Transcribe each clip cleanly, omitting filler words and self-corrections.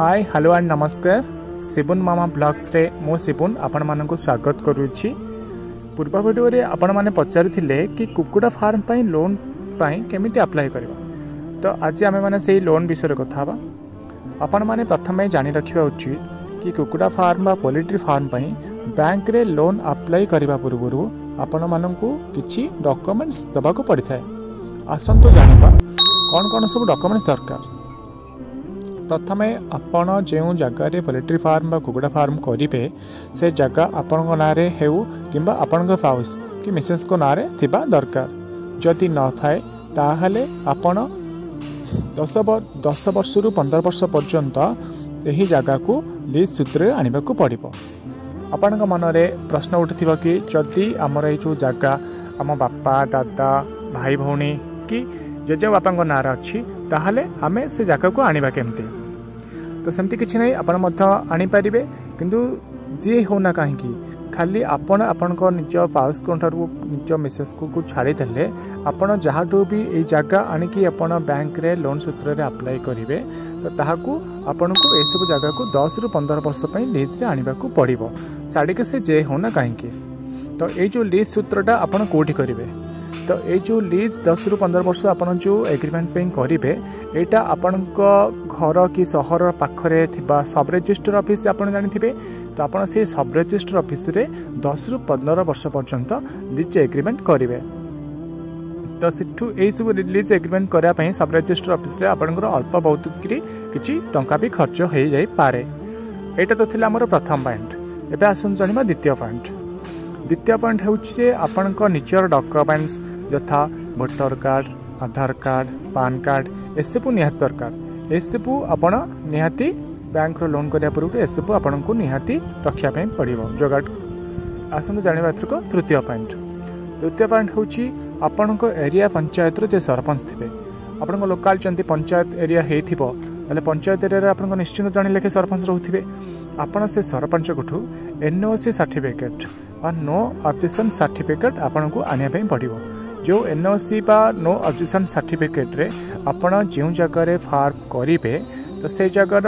Hi hello and नमस्कार शिबुन मामा blogs रे मो शिबुन आपण मानक स्वागत करुच्ची। पूर्व वीडियो रे आपण माने पचारिथिले कि कुकुड़ा फार्म पई लोन पई केमिति अप्लाई करबा। तो आज आमे माने सेही लोन विषय कथा हबा। आपण माने प्रथमे जानि रखिबा उचित कि कुकुड़ा फार्म बा पोल्ट्री फार्म पई बैंक रे लोन अप्लाई करबा पूर्व आपण मानकू किछि डॉक्यूमेंट्स दबा को पड़ि थाए। आसंतो जानिबा कोन कोन सब डॉक्यूमेंट्स दरकार। प्रथमे आपण जो जगार पोल्ट्री फार्म बा कुकुड़ा फार्म करेंगे से जगह आपण ना हेउ किंबा आपण फाउस कि मिसेस को ना थिबा दरकार। जदि न थाए ताहले आपण 10 वर्ष रु 15 वर्ष पर्यंत यही जगह को लीज सूत्र आने को पड़ो। आपण मनरे प्रश्न उठुथिबा कि जदि आमर ये जगह आम बापा दादा भाई भौणी कि जेजे बापा नाँ अच्छी ताहले आमे से जगह को आनिबा केमती। तो सेमती किछि नै आपण मध्य आनी पारिबे किंतु जे होना कहीं खाली आपण आपणको निज पाउस कोठारु निज मिसेस को छाड़ी देले आपण जहाठू भी ए जगह आनिकी आपण बैंक रे लोन सूत्र रे अप्लाई करिवे तो ताहाकू आपणको ए सब जगह को 10 रु 15 वर्ष पई लीज रे आनिबा को पड़िबो साड़ी के से जे होना कहीं। तो ए जो लीज सूत्रटा आपण कोठी करिवे तो ये जो लीज 10 रु 15 वर्ष आपन जो एग्रीमेंट पे करेंगे यहाँ आपण घर कि सहर पाखरे थिबा सब रजिस्टर ऑफिस आपन जानिथिबे। तो आपन से सब रजिस्टर ऑफिस रे 10 रु 15 वर्ष पर्यंत लीज एग्रीमेंट करेंगे। तो सेठू ए सब लीज एग्रीमेंट करा पई सब रजिस्टर ऑफिस रे आपनकर अल्प बहुत किछि टंका भी खर्च हो जाई पारे। एटा तो थिला हमर प्रथम पॉइंट। एबे आसुन जानिबा द्वितीय पॉइंट। द्वितीय पॉइंट होउछि आपनकर निजर डॉक्यूमेंट्स यथा voter card Aadhaar card PAN card एसबू निहाती दरकार। एसबू आपण निहाती बैंक रो लोन करिया पूर्व एसबू आपण को निहाती रखिया पे पड़िबो जोगाड़। आसंत जानिबा एथरको तृतीय पॉइंट। तृतीय पॉइंट होउछि आपण को एरिया पंचायत रो जे सरपंच थिबे आपण को लोकल चंती पंचायत एरिया हेथिबो ताले पंचायत एरिया रे आपण को निश्चित जण लेखे सरपंच रहउथिबे। आपण से सरपंच कोठू एनओसी सर्टिफिकेट और नो ऑब्जेक्शन सर्टिफिकेट आपण को आनिया पे पड़िबो। जो एनओसी बा नो ऑब्जेक्शन सर्टिफिकेट रे आपण जो जगह रे फार्म करिवे तो से जगह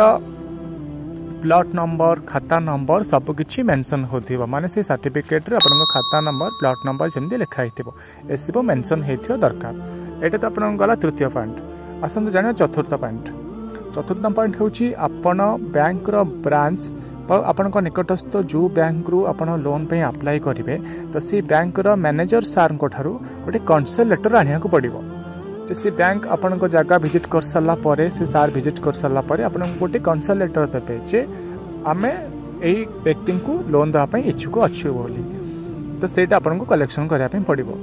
प्लॉट नंबर खाता नंबर सब किछि मेंशन होथिबो माने से सर्टिफिकेट रे आपण खाता नंबर प्लॉट नंबर जेमदी लिखा हिथिबो एसबो मेंशन हेथियो दरकार। एटा तो आपण गला तृतीय पॉइंट। आसंत जाने चतुर्थ पॉइंट। चतुर्थ पॉइंट होछि आपण बैंक रो ब्रांच आपण निकटस्थ जो बैंक रु आपण लोन पे अप्लाई करेंगे तो सी बैंक रो मैनेजर सार को ठारू गोटे कन्सेल लेटर आनिया को पड़ो। तो सी बैंक आपण जगह विजिट कर सारा पर से सार विजिट कर सारा पर आपण गोटे कन्सेल लेटर देवे जे आमे एई व्यक्ति को लोन देवाई इच्छुक अच्छे बोली। तो सेटा आपण को कलेक्शन करने पड़ो।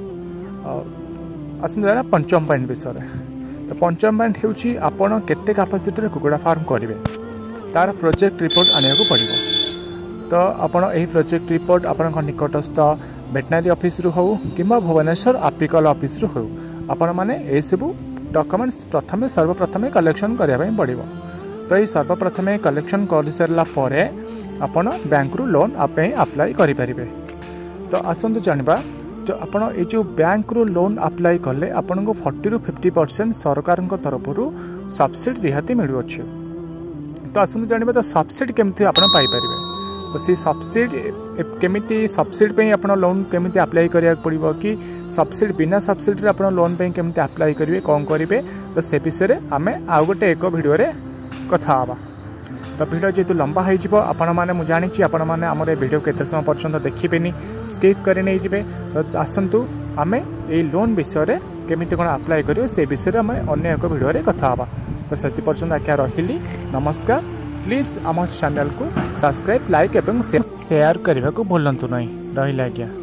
आसत जाना पंचम पॉइंट विषय। तो पंचम पॉइंट होउछि आपण केते कैपेसिटी रे कुकुड़ा फार्म करेंगे तार प्रोजेक्ट रिपोर्ट आनिया को पड़ो। तो आपण एही प्रोजेक्ट रिपोर्ट आपण निकटस्थ वेटनरी ऑफिस रु हो किंबा भुवनेश्वर आपिकल ऑफिस रु हो आपण माने ए सब डॉक्यूमेंट्स प्रथमे सर्वप्रथमे कलेक्शन करिया पई पड़ो। तो ये सर्वप्रथमे कलेक्शन कर सारला परे आपण बैंक रु लोन आपे अप्लाई करि परिबे। तो आसंतु जानिबा जो आपण ए जो बैंक रु लोन अप्लाई करले आपण को 40 रु 50% सरकार तरफ सब्सिडी रिहाती मिलु अछि। तो आसंतु जानिबा तो सब्सिडी केमती आपण पाई परिबे। तो सी सब्सिडी केमिति सब्सिडी पे आपण लोन केमिति अप्लाई करिया पड़िबो कि सब्सिडी बिना सब्सिडी रे आपण लोन पे केमिति अप्लाई करिवे कोन करिवे तो से विषय रे आमे आ गोटे एक वीडियो रे कथा आबा। तो वीडियो जेतु लंबा होई जिवो आपण माने मु जानि छी आपण माने हमर वीडियो केते समय पर्यंत देखिबेनी स्किप करे नै जिवे। तो आसंतु आमे ए लोन विषय रे केमिति कोन अप्लाई करिवे से विषय रे आमे अन्य एक वीडियो रे कथा आबा। तो से पर्यंत आज्ञा रहिली नमस्कार। प्लीज आम चैनल को सब्सक्राइब लाइक एवं शेयर करने को भूलु नहीं रही आज्ञा।